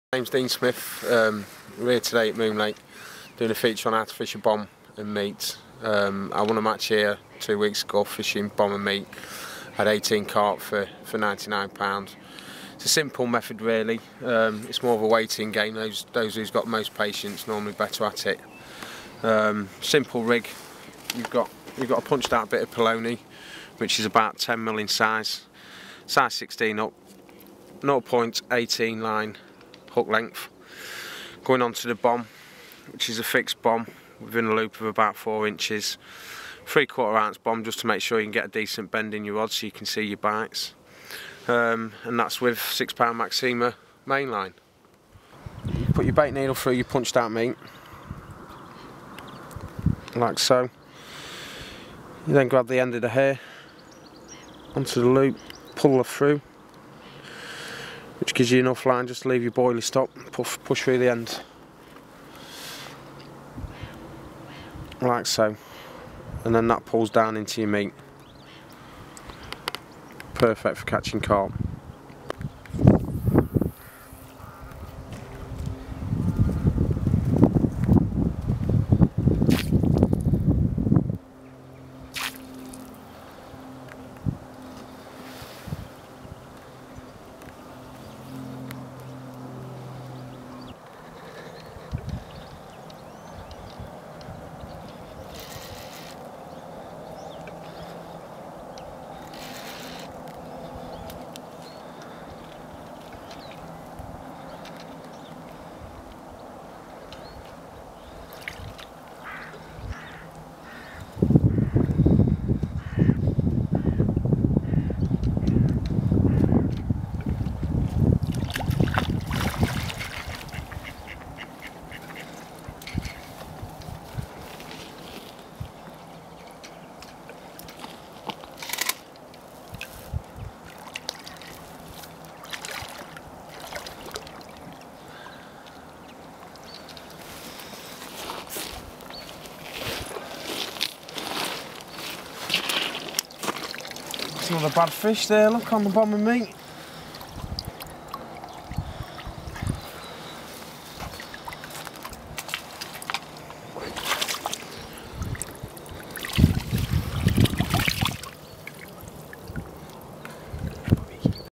My name's Dean Smith. We're here today at Moon Lake doing a feature on how to fish a bomb and meat. I won a match here 2 weeks ago fishing bomb and meat. Had 18 carp for £99. It's a simple method really. It's more of a waiting game. Those who's got most patience normally better at it. Simple rig. You've got a punched out bit of polony, which is about 10mm in size 16 up, 0.18 line hook length, going onto the bomb, which is a fixed bomb within a loop of about 4 inches, 3/4 ounce bomb, just to make sure you can get a decent bend in your rod so you can see your bites, and that's with 6 pound Maxima mainline. You put your bait needle through your punched out meat like so. You then grab the end of the hair onto the loop, pull her through, which gives you enough line just to leave your boilie stop, push through the end like so, and then that pulls down into your meat. Perfect for catching carp. Another bad fish there, look, on the bomb and meat.